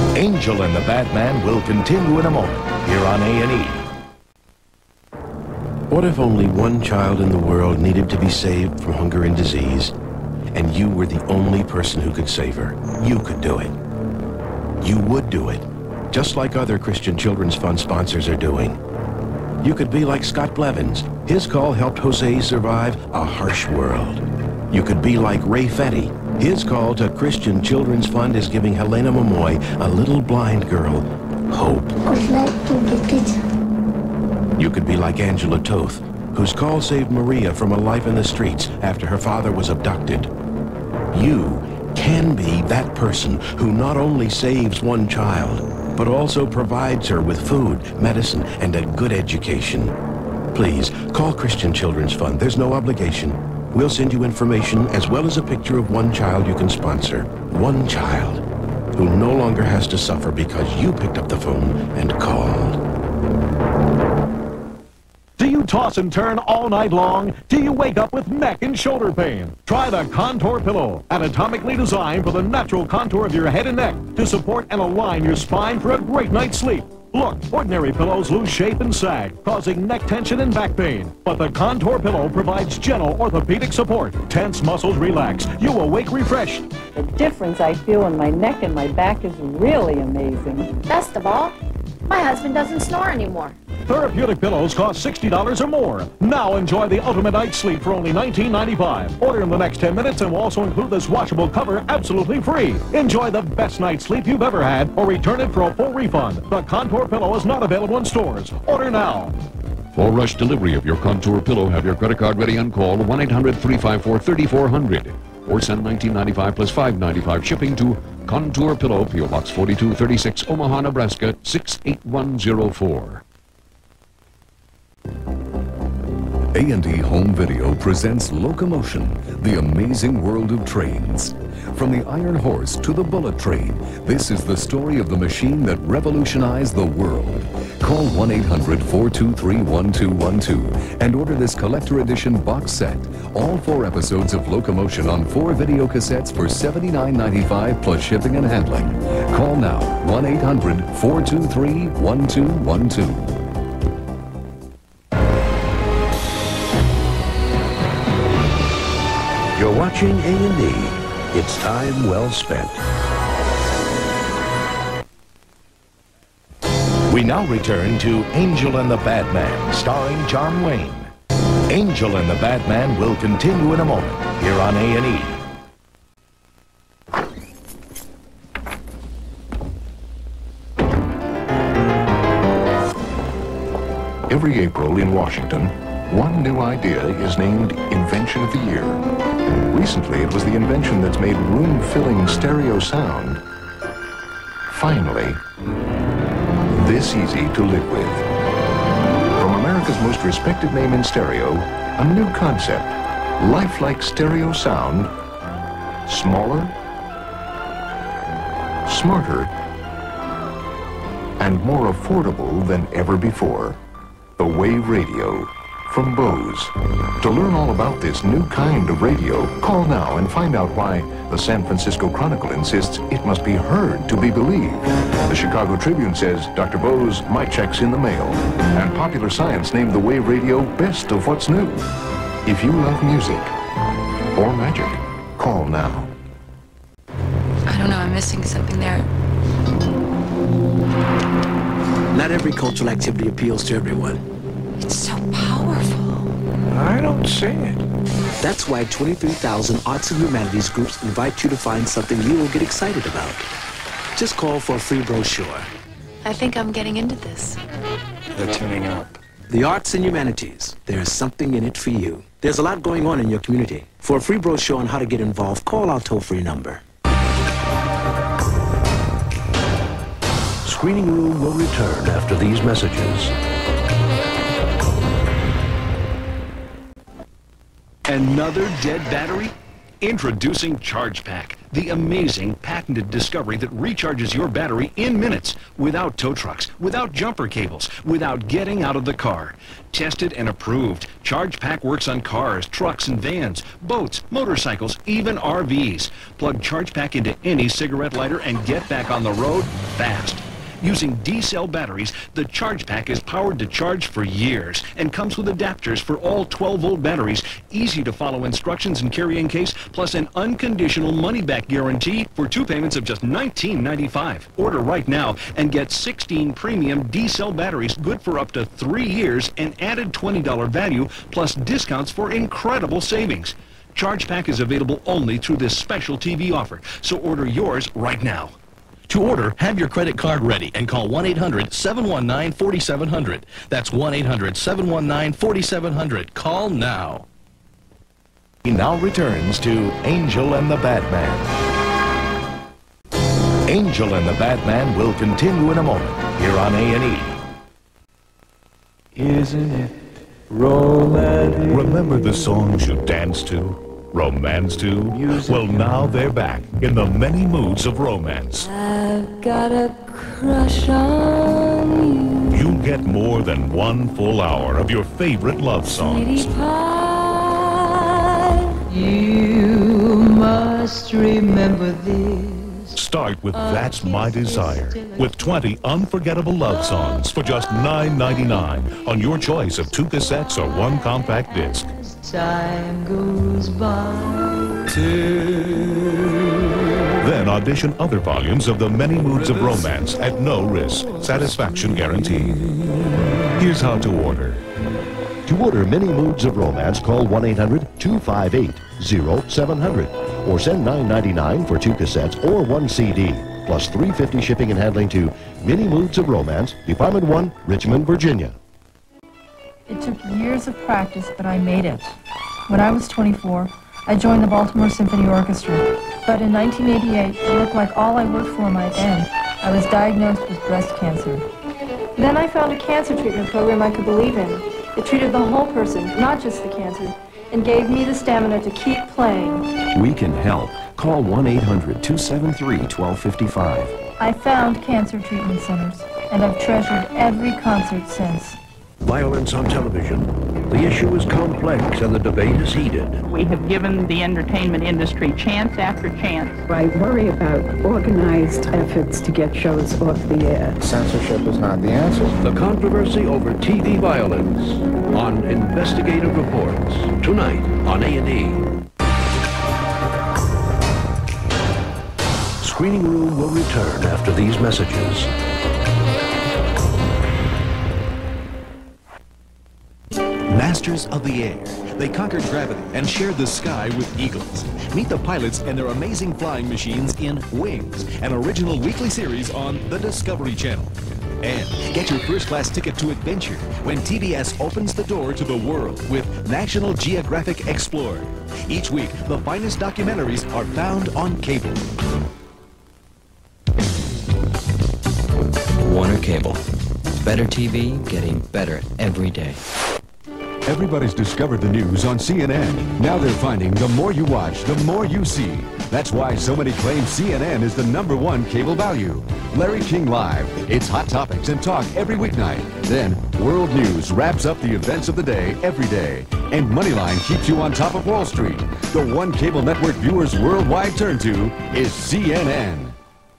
Angel and the Badman will continue in a moment here on A&E. What if only one child in the world needed to be saved from hunger and disease, and you were the only person who could save her? You could do it. You would do it, just like other Christian Children's Fund sponsors are doing. You could be like Scott Blevins. His call helped Jose survive a harsh world. You could be like Ray Fetty. His call to Christian Children's Fund is giving Helena Momoy, a little blind girl, hope. You could be like Angela Toth, whose call saved Maria from a life in the streets after her father was abducted. You can be that person who not only saves one child, but also provides her with food, medicine, and a good education. Please, call Christian Children's Fund. There's no obligation. We'll send you information as well as a picture of one child you can sponsor. One child who no longer has to suffer because you picked up the phone and called. Do you toss and turn all night long? Do you wake up with neck and shoulder pain? Try the Contour Pillow, anatomically designed for the natural contour of your head and neck to support and align your spine for a great night's sleep. Look, ordinary pillows lose shape and sag, causing neck tension and back pain. But the Contour Pillow provides gentle orthopedic support. Tense muscles relax. You awake refreshed. The difference I feel in my neck and my back is really amazing. Best of all, my husband doesn't snore anymore. Therapeutic pillows cost $60 or more. Now enjoy the ultimate night's sleep for only $19.95. Order in the next 10 minutes and we'll also include this washable cover absolutely free. Enjoy the best night's sleep you've ever had or return it for a full refund. The Contour Pillow is not available in stores. Order now. For rush delivery of your Contour Pillow, have your credit card ready on call 1-800-354-3400 or send $19.95 plus $5.95 shipping to Contour Pillow, P.O. Box 4236, Omaha, Nebraska 68104. A&E Home Video presents Locomotion, the amazing world of trains. From the Iron Horse to the Bullet Train, this is the story of the machine that revolutionized the world. Call 1-800-423-1212 and order this collector edition box set. All 4 episodes of Locomotion on 4 video cassettes for $79.95 plus shipping and handling. Call now, 1-800-423-1212. You're watching A&E. It's time well spent. We now return to Angel and the Badman, starring John Wayne. Angel and the Badman will continue in a moment here on A&E. Every April in Washington, one new idea is named Invention of the Year. Recently, it was the invention that's made room-filling stereo sound finally this easy to live with. From America's most respected name in stereo, a new concept, lifelike stereo sound, smaller, smarter, and more affordable than ever before. The Wave Radio from Bose. To learn all about this new kind of radio, call now and find out why the San Francisco Chronicle insists it must be heard to be believed. The Chicago Tribune says, Dr. Bose, my check's in the mail. And Popular Science named the Wave Radio best of what's new. If you love music or magic, call now. I don't know, I'm missing something there. Not every cultural activity appeals to everyone. It's so powerful. I don't see it. That's why 23,000 arts and humanities groups invite you to find something you will get excited about. Just call for a free brochure. I think I'm getting into this. They're tuning up. The arts and humanities. There's something in it for you. There's a lot going on in your community. For a free brochure on how to get involved, call our toll-free number. Screening Room will return after these messages. Another dead battery? Introducing ChargePak, the amazing patented discovery that recharges your battery in minutes without tow trucks, without jumper cables, without getting out of the car. Tested and approved. ChargePak works on cars, trucks, and vans, boats, motorcycles, even RVs. Plug ChargePak into any cigarette lighter and get back on the road fast. Using D-cell batteries, the ChargePak is powered to charge for years and comes with adapters for all 12-volt batteries, easy to follow instructions and carrying case, plus an unconditional money-back guarantee for 2 payments of just $19.95. Order right now and get 16 premium D-cell batteries good for up to 3 years and added $20 value plus discounts for incredible savings. ChargePak is available only through this special TV offer, so order yours right now. To order, have your credit card ready and call 1-800-719-4700. That's 1-800-719-4700. Call now. He now returns to Angel and the Badman. Angel and the Badman will continue in a moment here on A&E. Isn't it romantic? Remember the songs you danced to? Romance to? Well, now they're back in the many moods of romance. I've got a crush on you. You get more than 1 full hour of your favorite love songs. Sweetie pie, you must remember this. Start with That's My Desire, with 20 unforgettable love songs for just $9.99 on your choice of 2 cassettes or 1 compact disc. Time goes by. Then audition other volumes of the many moods of romance at no risk. Satisfaction guaranteed. Here's how to order. To order many moods of romance, call 1-800-258-0700 or send $9.99 for 2 cassettes or 1 CD, plus $3.50 shipping and handling to Many Moods of Romance, Department 1, Richmond, Virginia. It took years of practice, but I made it. When I was 24, I joined the Baltimore Symphony Orchestra. But in 1988, it looked like all I worked for might end. I was diagnosed with breast cancer. Then I found a cancer treatment program I could believe in. It treated the whole person, not just the cancer, and gave me the stamina to keep playing. We can help. Call 1-800-273-1255. I found cancer treatment centers, and I've treasured every concert since. Violence on television. The issue is complex and the debate is heated. We have given the entertainment industry chance after chance. I worry about organized efforts to get shows off the air. Censorship is not the answer. The controversy over TV violence on Investigative Reports. Tonight on A&E. Screening Room will return after these messages. Masters of the air. They conquered gravity and shared the sky with eagles. Meet the pilots and their amazing flying machines in Wings, an original weekly series on the Discovery Channel. And get your first-class ticket to adventure when TBS opens the door to the world with National Geographic Explorer. Each week, the finest documentaries are found on cable. Warner Cable. Better TV, getting better every day. Everybody's discovered the news on CNN. Now they're finding the more you watch, the more you see. That's why so many claim CNN is the #1 cable value. Larry King Live. It's hot topics and talk every weeknight. Then World News wraps up the events of the day every day. And Moneyline keeps you on top of Wall Street. The one cable network viewers worldwide turn to is CNN.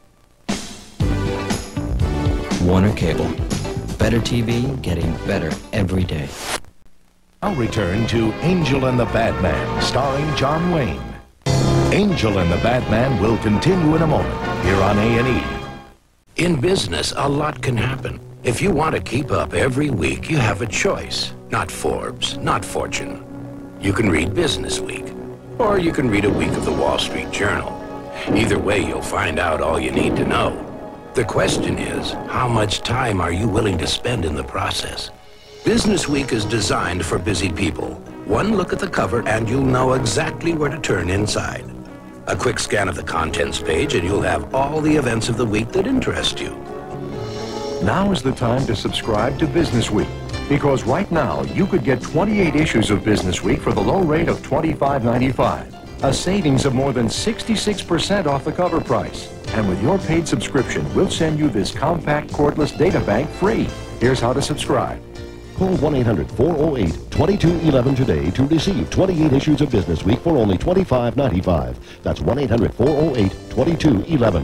Warner Cable. Better TV, getting better every day. I'll return to Angel and the Badman, starring John Wayne. Angel and the Badman will continue in a moment here on A&E. In business, a lot can happen. If you want to keep up every week, you have a choice. Not Forbes, not Fortune. You can read BusinessWeek, or you can read a week of the Wall Street Journal. Either way, you'll find out all you need to know. The question is, how much time are you willing to spend in the process? BusinessWeek is designed for busy people. One look at the cover and you'll know exactly where to turn inside. A quick scan of the contents page and you'll have all the events of the week that interest you. Now is the time to subscribe to BusinessWeek, because right now you could get 28 issues of BusinessWeek for the low rate of $25.95. a savings of more than 66% off the cover price. And with your paid subscription, we'll send you this compact cordless data bank free. Here's how to subscribe. Call 1-800-408-2211 today to receive 28 issues of BusinessWeek for only $25.95. That's 1-800-408-2211.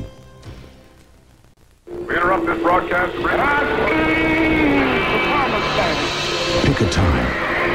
We interrupt this broadcast. Pick a time.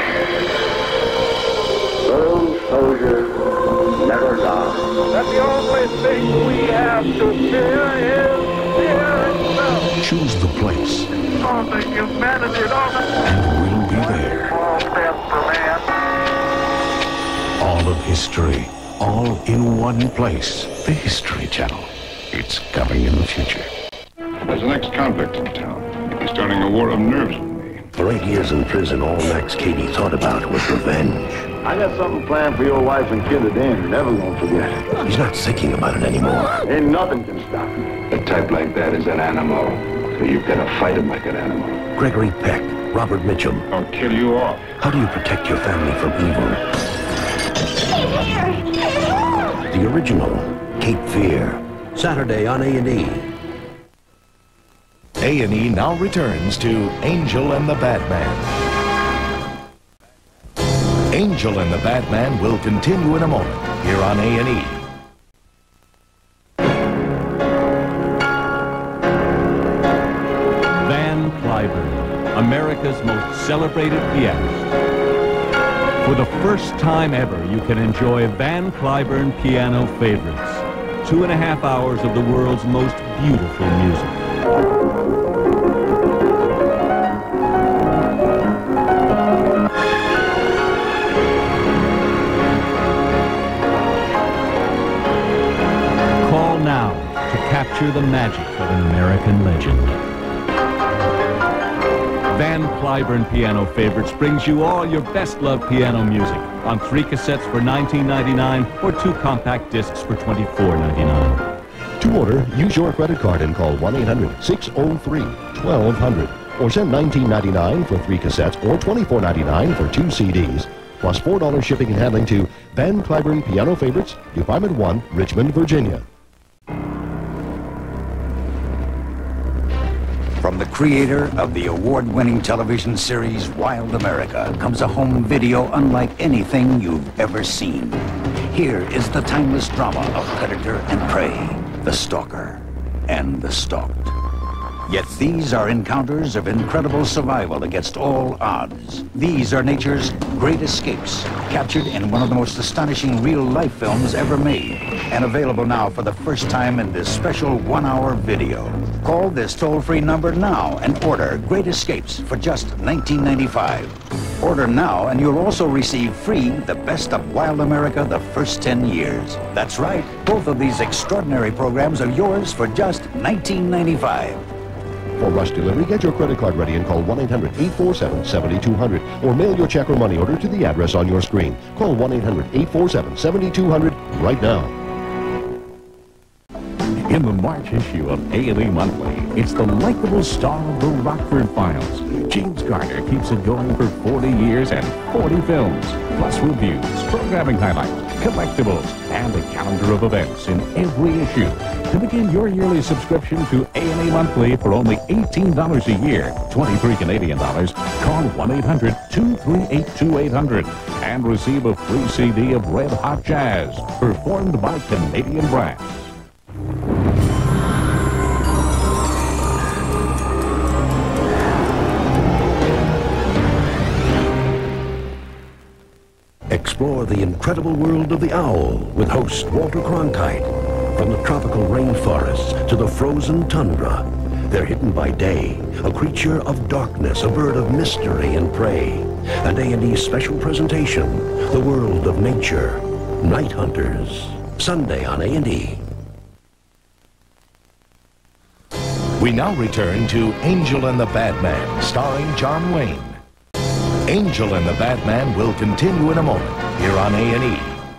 Those soldiers never die. That the only thing we have to fear is fear itself. Choose the place. All the humanity, all the... And we'll be there. All step for man. All of history, all in one place. The History Channel. It's coming in the future. There's an ex-convict in town. He's starting a war of nerves with me. For 8 years in prison, all Max Cady thought about was revenge. I got something planned for your wife and kid that they ain't never gonna forget. He's not thinking about it anymore. Ain't nothing can stop him. A type like that is an animal. So you've got to fight him like an animal. Gregory Peck, Robert Mitchum. I'll kill you off. How do you protect your family from evil? The original, Cape Fear. Saturday on A&E. A&E now returns to Angel and the Badman. Angel and the Badman will continue in a moment here on A&E. Cliburn, America's most celebrated pianist. For the first time ever, you can enjoy Van Cliburn piano favorites. 2.5 hours of the world's most beautiful music. Call now to capture the magic of an American legend. Van Cliburn Piano Favorites brings you all your best-loved piano music on 3 cassettes for $19.99 or 2 compact discs for $24.99. To order, use your credit card and call 1-800-603-1200 or send $19.99 for 3 cassettes or $24.99 for 2 CDs, plus $4 shipping and handling to Van Cliburn Piano Favorites, Department 1, Richmond, Virginia. From the creator of the award-winning television series Wild America comes a home video unlike anything you've ever seen. Here is the timeless drama of predator and prey, the stalker and the stalked. Yet these are encounters of incredible survival against all odds. These are nature's great escapes, captured in one of the most astonishing real-life films ever made, and available now for the first time in this special 1-hour video. Call this toll-free number now and order Great Escapes for just $19.95. Order now and you'll also receive free the best of Wild America the first 10 years. That's right, both of these extraordinary programs are yours for just $19.95. For rush delivery, get your credit card ready and call 1-800-847-7200 or mail your check or money order to the address on your screen. Call 1-800-847-7200 right now. In the March issue of A&E Monthly, it's the likable star of the Rockford Files. James Garner keeps it going for 40 years and 40 films, plus reviews, programming highlights, collectibles, and a calendar of events in every issue. To begin your yearly subscription to A&E Monthly for only $18 a year, 23 Canadian dollars, call 1-800-238-2800 and receive a free CD of Red Hot Jazz, performed by Canadian Brass. Explore the incredible world of the owl with host Walter Cronkite. From the tropical rainforests to the frozen tundra, they're hidden by day, a creature of darkness, a bird of mystery and prey. And A&E's special presentation, The World of Nature, Night Hunters, Sunday on A&E. We now return to Angel and the Badman, starring John Wayne. Angel and the Badman will continue in a moment here on A&E.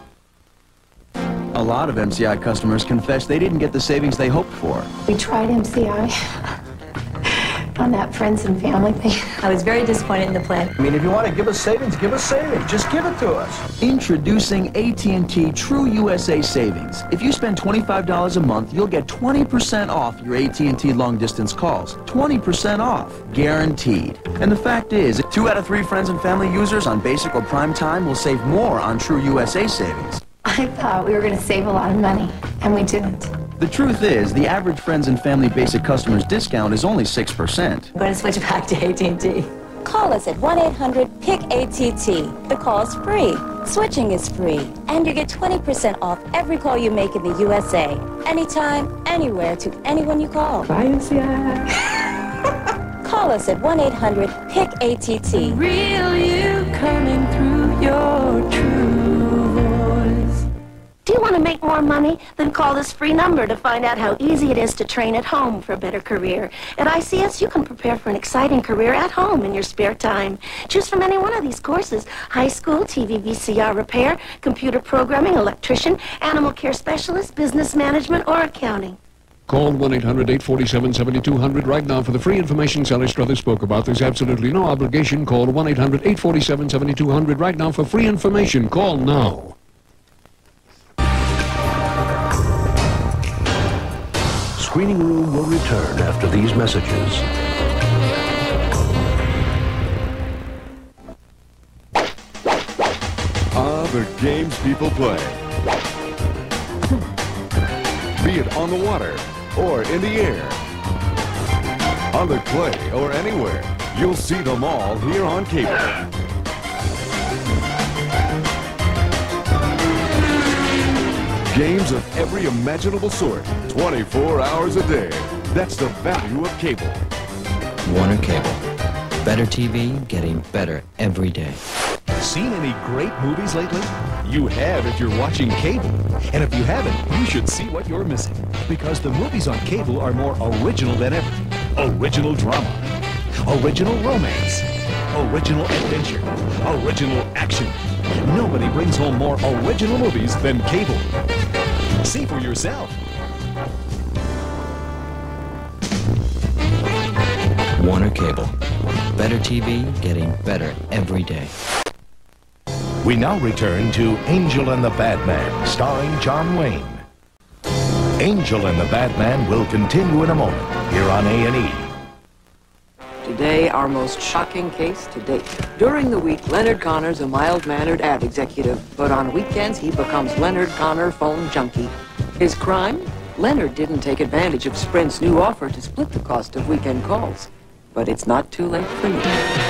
A lot of MCI customers confess they didn't get the savings they hoped for. We tried MCI. on that friends and family thing. I was very disappointed in the plan. I mean, if you want to give us savings, give us savings. Just give it to us. Introducing AT&T True USA Savings. If you spend $25 a month, you'll get 20% off your AT&T long-distance calls. 20% off. Guaranteed. And the fact is, 2 out of 3 friends and family users on basic or prime time will save more on True USA Savings. I thought we were going to save a lot of money, and we didn't. The truth is, the average friends and family basic customer's discount is only 6%. I'm going to switch back to AT&T. Call us at 1-800-PIC-ATT. The call's free. Switching is free. And you get 20% off every call you make in the USA. Anytime, anywhere, to anyone you call. Call us at 1-800-PIC-ATT. Real you coming through your true voice. Do you want to make more money? Then call this free number to find out how easy it is to train at home for a better career. At ICS, you can prepare for an exciting career at home in your spare time. Choose from any one of these courses: high school, TV, VCR repair, computer programming, electrician, animal care specialist, business management, or accounting. Call 1-800-847-7200 right now for the free information Sally Struthers spoke about. There's absolutely no obligation. Call 1-800-847-7200 right now for free information. Call now. Screening Room will return after these messages. The games people play. Be it on the water or in the air, on the clay or anywhere, you'll see them all here on cable. Games of every imaginable sort, 24 hours a day. That's the value of cable. Warner Cable. Better TV, getting better every day. Seen any great movies lately? You have if you're watching cable. And if you haven't, you should see what you're missing. Because the movies on cable are more original than ever. Original drama. Original romance. Original adventure. Original action. Nobody brings home more original movies than cable. See for yourself. Warner Cable. Better TV, getting better every day. We now return to Angel and the Badman, starring John Wayne. Angel and the Badman will continue in a moment here on A&E. Today, our most shocking case to date. During the week, Leonard Connor's a mild-mannered ad executive, but on weekends, he becomes Leonard Connor phone junkie. His crime? Leonard didn't take advantage of Sprint's new offer to split the cost of weekend calls. But it's not too late for you.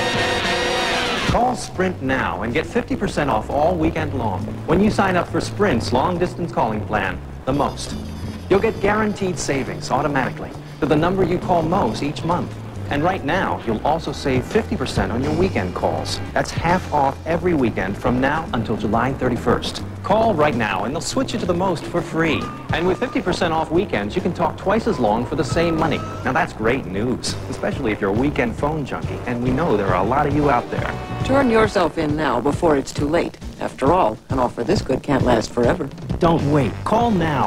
Call Sprint now and get 50% off all weekend long when you sign up for Sprint's long-distance calling plan, the Most. You'll get guaranteed savings automatically to the number you call most each month. And right now, you'll also save 50% on your weekend calls. That's half off every weekend from now until July 31st. Call right now and they'll switch you to the Most for free. And with 50% off weekends, you can talk twice as long for the same money. Now that's great news, especially if you're a weekend phone junkie, and we know there are a lot of you out there. Turn yourself in now before it's too late. After all, an offer this good can't last forever. Don't wait. Call now,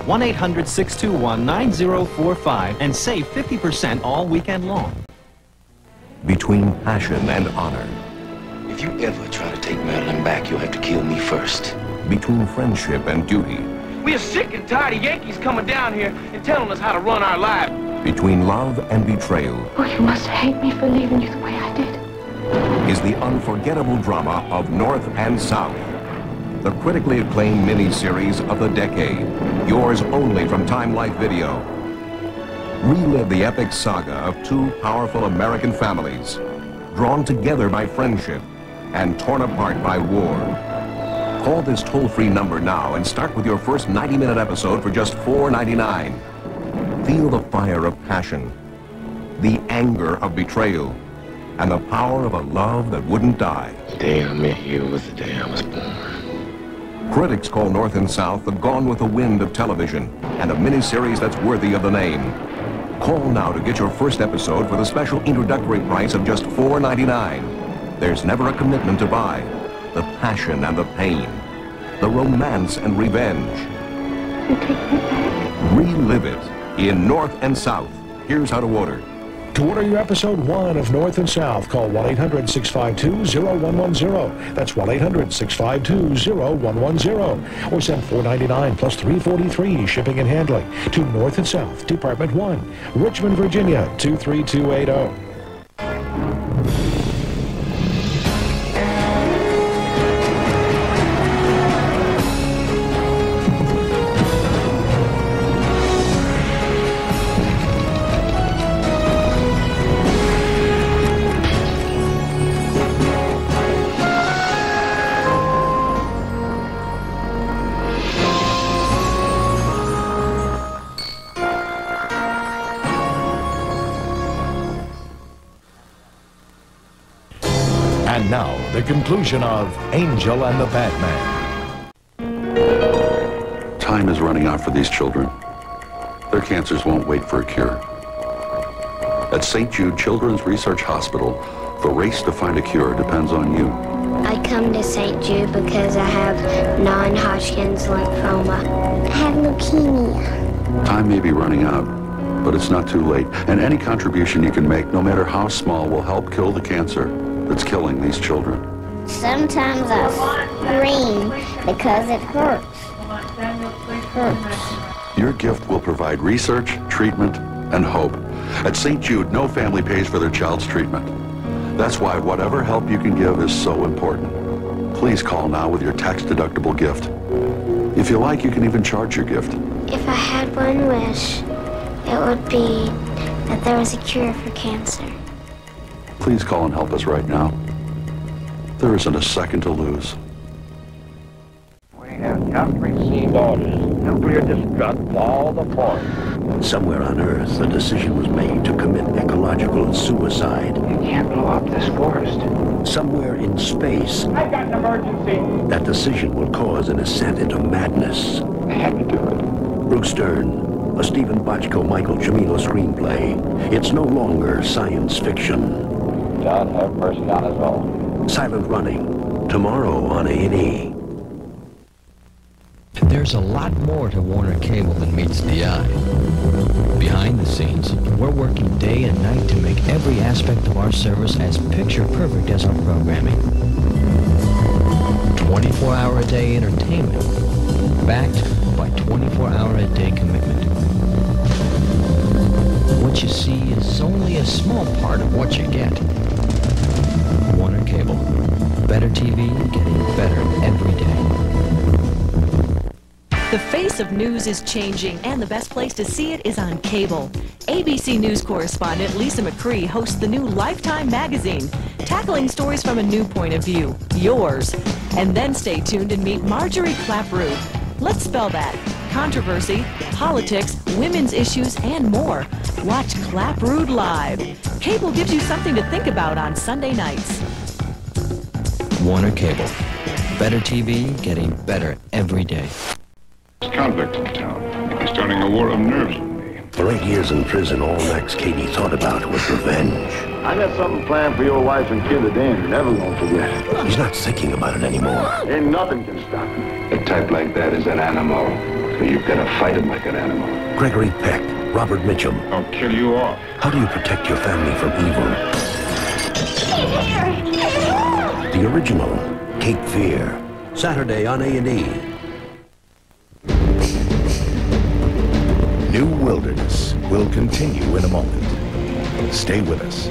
1-800-621-9045, and save 50% all weekend long. Between passion and honor. If you ever try to take Marilyn back, you'll have to kill me first. Between friendship and duty. We are sick and tired of Yankees coming down here and telling us how to run our lives. Between love and betrayal. Oh, you must hate me for leaving you the way I did. Is the unforgettable drama of North and South. The critically acclaimed mini-series of the decade. Yours only from Time Life Video. Relive the epic saga of two powerful American families, drawn together by friendship and torn apart by war. Call this toll-free number now and start with your first 90-minute episode for just $4.99. Feel the fire of passion, the anger of betrayal, and the power of a love that wouldn't die. The day I met you was the day I was born. Critics call North and South the Gone with the Wind of television, and a miniseries that's worthy of the name. Call now to get your first episode for the special introductory price of just $4.99. There's never a commitment to buy. The passion and the pain. The romance and revenge. You take me back? Relive it in North and South. Here's how to order. To order your episode 1 of North and South, call 1-800-652-0110. That's 1-800-652-0110. Or send $4.99 plus $3.43 shipping and handling to North and South, Department 1, Richmond, Virginia, 23280. And now, the conclusion of Angel and the Badman. Time is running out for these children. Their cancers won't wait for a cure. At St. Jude Children's Research Hospital, the race to find a cure depends on you. I come to St. Jude because I have non-Hodgkin's lymphoma. I have leukemia. Time may be running out, but it's not too late. And any contribution you can make, no matter how small, will help kill the cancer that's killing these children. Sometimes I scream because it hurts. It hurts. Your gift will provide research, treatment, and hope. At St. Jude, no family pays for their child's treatment. That's why whatever help you can give is so important. Please call now with your tax-deductible gift. If you like, you can even charge your gift. If I had one wish, it would be that there was a cure for cancer. Please call and help us right now. There isn't a second to lose. We have just received orders. Nuclear destruct all the ports. Somewhere on Earth, a decision was made to commit ecological suicide. You can't blow up this forest. Somewhere in space, I've got an emergency. that decision will cause an ascent into madness. I had to do it. Bruce Stern, a Stephen Bochco, Michael Cimino screenplay. It's no longer science fiction. God have mercy on us all. Silent Running, tomorrow on A&E. There's a lot more to Warner Cable than meets the eye. Behind the scenes, we're working day and night to make every aspect of our service as picture-perfect as our programming. 24-hour-a-day entertainment, backed by 24-hour-a-day commitment. What you see is only a small part of what you get. Warner Cable. Better TV, getting better every day. The face of news is changing, and the best place to see it is on cable. ABC News correspondent Lisa McCree hosts the new Lifetime magazine, tackling stories from a new point of view, yours. And then stay tuned and meet Marjorie Clapprood. Let's spell that. Controversy, politics, women's issues, and more. Watch Clapprood live. Cable gives you something to think about on Sunday nights. Warner Cable. Better TV, getting better every day. Convict in town. He's starting a war of nerves with me. For 8 years in prison, all Max Cady thought about was revenge. I got something planned for your wife and kid that they ain't never gonna forget. He's not thinking about it anymore. Ain't nothing can stop him. A type like that is an animal. So you've got to fight him like an animal. Gregory Peck, Robert Mitchum. I'll kill you off. How do you protect your family from evil? The original, Cape Fear. Saturday on A&E. New Wilderness will continue in a moment. Stay with us.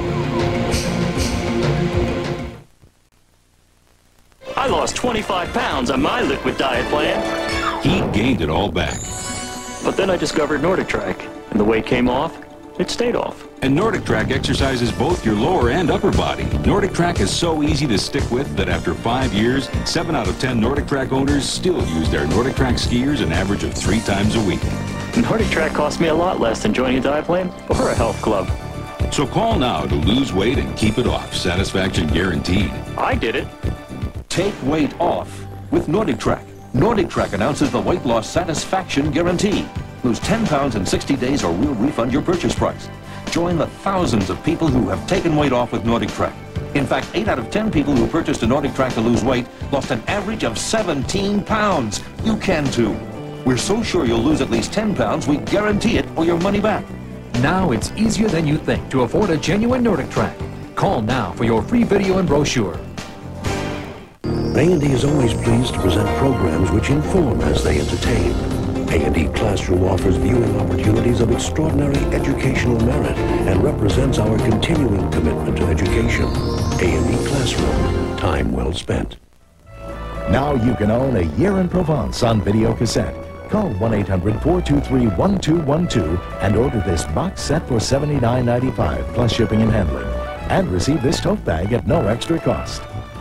I lost 25 pounds on my liquid diet plan. He gained it all back. But then I discovered Nordic Track, and the weight came off, it stayed off. And Nordic Track exercises both your lower and upper body. Nordic Track is so easy to stick with that after 5 years, 7 out of 10 Nordic Track owners still use their Nordic Track skiers an average of 3 times a week. Nordic Track cost me a lot less than joining a diet plan or a health club. So call now to lose weight and keep it off. Satisfaction guaranteed. I did it. Take weight off with Nordic Track. Nordic Track announces the weight loss satisfaction guarantee. Lose 10 pounds in 60 days or we'll refund your purchase price. Join the thousands of people who have taken weight off with Nordic Track. In fact, 8 out of 10 people who purchased a Nordic Track to lose weight lost an average of 17 pounds. You can too. We're so sure you'll lose at least 10 pounds, we guarantee it or your money back. Now it's easier than you think to afford a genuine Nordic track. Call now for your free video and brochure. A&E is always pleased to present programs which inform as they entertain. A&E Classroom offers viewing opportunities of extraordinary educational merit and represents our continuing commitment to education. A&E Classroom, time well spent. Now you can own A Year in Provence on video cassette. Call 1-800-423-1212 and order this box set for $79.95 plus shipping and handling. And receive this tote bag at no extra cost.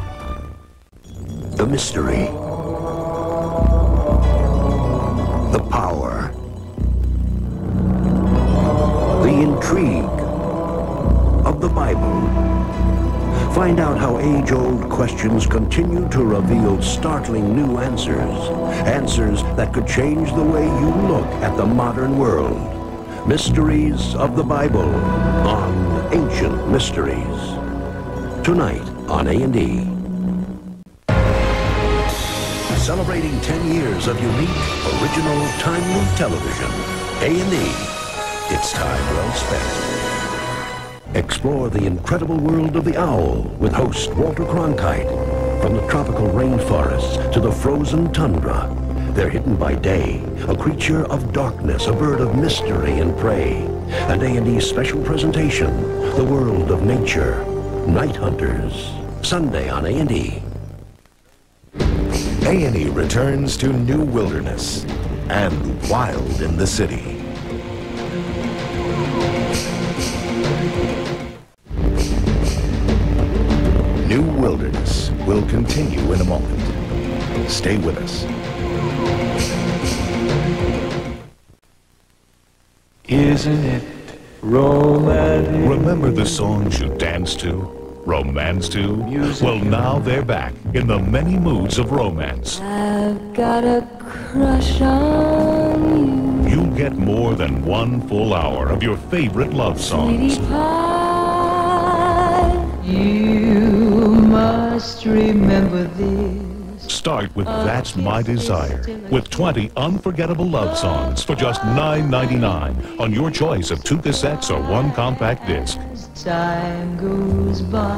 The mystery. The power. The intrigue of the Bible. Find out how age-old questions continue to reveal startling new answers. Answers that could change the way you look at the modern world. Mysteries of the Bible on Ancient Mysteries. Tonight on A&E. Celebrating 10 years of unique, original, timely television. A&E. It's time well spent. Explore the incredible world of the owl with host Walter Cronkite. From the tropical rainforests to the frozen tundra, they're hidden by day, a creature of darkness, a bird of mystery and prey. And A&E's special presentation, The World of Nature, Night Hunters, Sunday on A&E. A&E returns to New Wilderness and Wild in the City. New Wilderness will continue in a moment. Stay with us. Isn't it romantic? Remember the songs you danced to, romance to? Well, now they're back in the many moods of romance. I've got a crush on you. You'll get more than one full hour of your favorite love songs. Sweetie pie, you must remember this. Start with That's My Desire, with 20 unforgettable love songs for just $9.99 on your choice of 2 cassettes or 1 compact disc. Time goes by.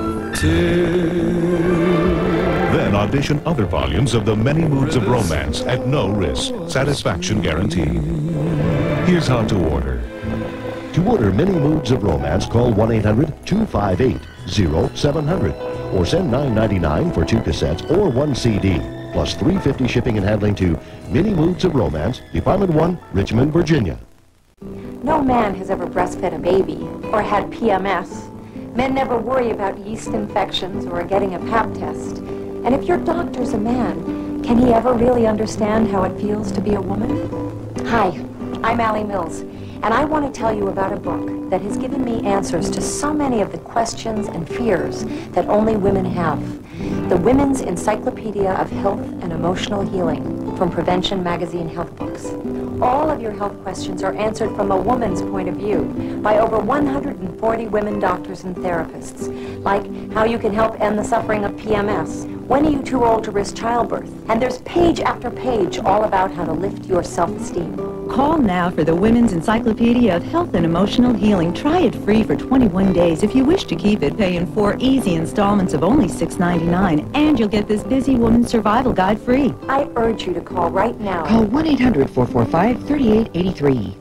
Then audition other volumes of the many moods of romance at no risk. Satisfaction guaranteed. Here's how to order. To order Many Moods of Romance, call 1-800-258-0700 or send $9.99 for 2 cassettes or 1 CD, plus $3.50 shipping and handling to Many Moods of Romance, Department 1, Richmond, Virginia. No man has ever breastfed a baby or had PMS. Men never worry about yeast infections or getting a pap test. And if your doctor's a man, can he ever really understand how it feels to be a woman? Hi, I'm Allie Mills, and I want to tell you about a book that has given me answers to so many of the questions and fears that only women have. The Women's Encyclopedia of Health and Emotional Healing from Prevention Magazine Health Books. All of your health questions are answered from a woman's point of view by over 140 women doctors and therapists, like how you can help end the suffering of PMS, when are you too old to risk childbirth, and there's page after page all about how to lift your self-esteem. Call now for the Women's Encyclopedia of Health and Emotional Healing. Try it free for 21 days. If you wish to keep it, pay in 4 easy installments of only $6.99, and you'll get this Busy Woman Survival Guide free. I urge you to call right now. Call 1-800-445-3883.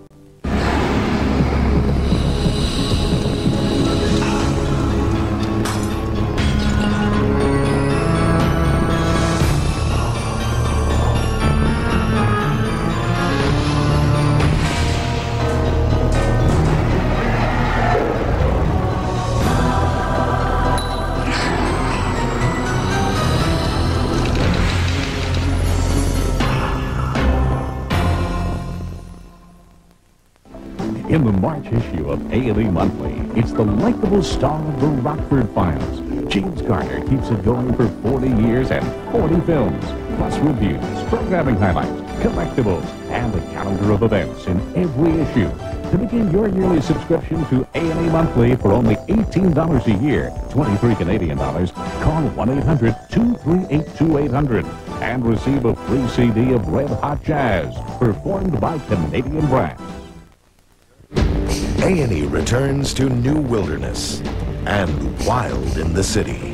In the March issue of A&E Monthly, it's the likable star of the Rockford Files. James Garner keeps it going for 40 years and 40 films, plus reviews, programming highlights, collectibles, and a calendar of events in every issue. To begin your yearly subscription to A&E Monthly for only $18 a year, 23 Canadian dollars, call 1-800-238-2800 and receive a free CD of Red Hot Jazz, performed by Canadian Brass. A&E returns to new wilderness and wild in the city.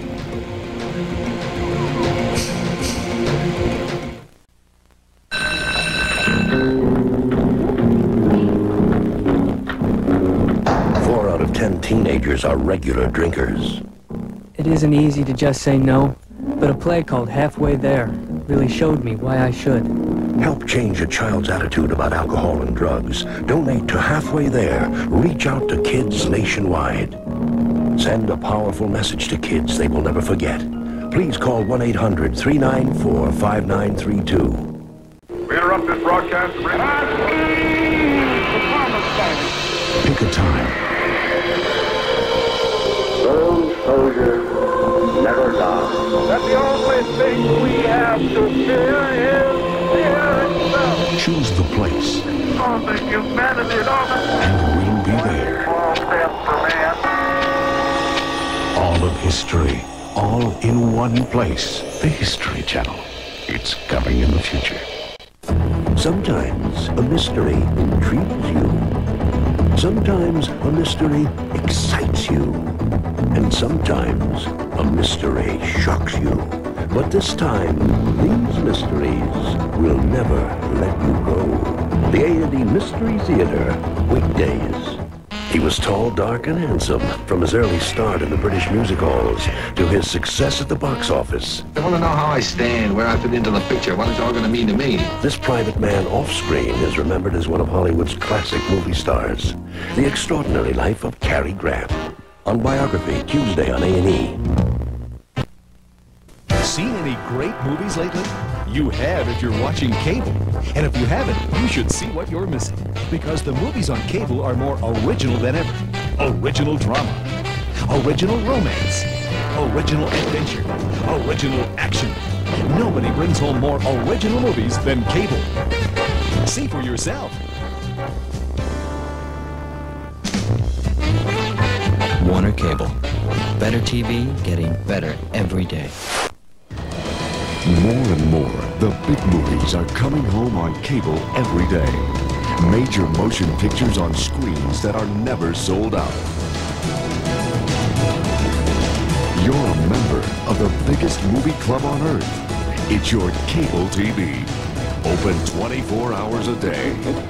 Teenagers are regular drinkers. It isn't easy to just say no, but a play called Halfway There really showed me why I should. Help change a child's attitude about alcohol and drugs. Donate to Halfway There. Reach out to kids nationwide. Send a powerful message to kids they will never forget. Please call 1-800-394-5932. We interrupt this broadcast to bring Pick a time. Those soldiers never die. That the only thing we have to fear is fear itself. Choose the place. On the humanity of and we'll be there. All of history, all in one place. The History Channel. It's coming in the future. Sometimes a mystery intrigues you. Sometimes a mystery excites you. And sometimes a mystery shocks you. But this time, these mysteries will never let you go. The A&E Mysteries Theater, weekdays. He was tall, dark, and handsome from his early start in the British music halls to his success at the box office. I want to know how I stand, where I fit into the picture, what it's all going to mean to me. This private man off-screen is remembered as one of Hollywood's classic movie stars. The Extraordinary Life of Cary Grant. On Biography, Tuesday on A&E. Seen any great movies lately? You have if you're watching cable. And if you haven't, you should see what you're missing. Because the movies on cable are more original than ever. Original drama. Original romance. Original adventure. Original action. Nobody brings home more original movies than cable. See for yourself. Warner Cable. Better TV, getting better every day. More and more, the big movies are coming home on cable every day. Major motion pictures on screens that are never sold out. You're a member of the biggest movie club on earth. It's your cable TV. Open 24 hours a day.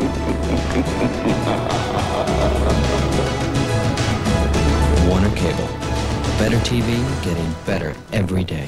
Warner Cable. Better TV, getting better every day.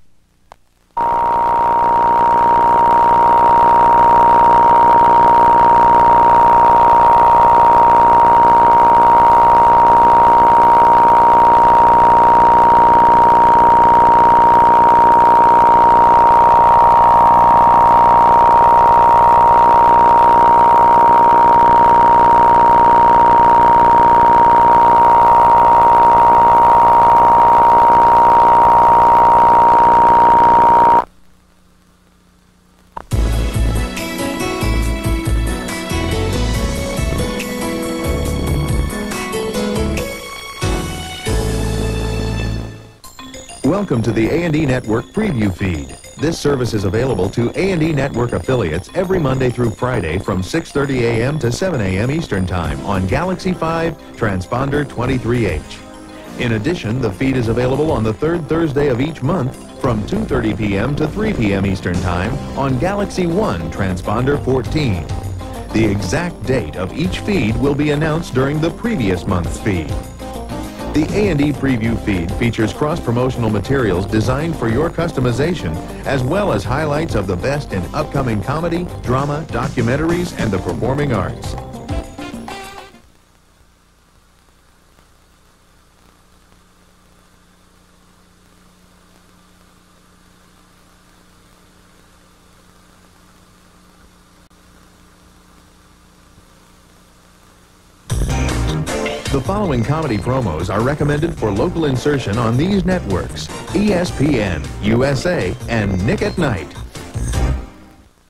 Welcome to the A&E Network Preview Feed. This service is available to A&E Network affiliates every Monday through Friday from 6:30 a.m. to 7 a.m. Eastern Time on Galaxy 5 Transponder 23H. In addition, the feed is available on the third Thursday of each month from 2:30 p.m. to 3 p.m. Eastern Time on Galaxy 1 Transponder 14. The exact date of each feed will be announced during the previous month's feed. The A&E Preview Feed features cross-promotional materials designed for your customization, as well as highlights of the best in upcoming comedy, drama, documentaries, and the performing arts. The following comedy promos are recommended for local insertion on these networks: ESPN, USA, and Nick at Night.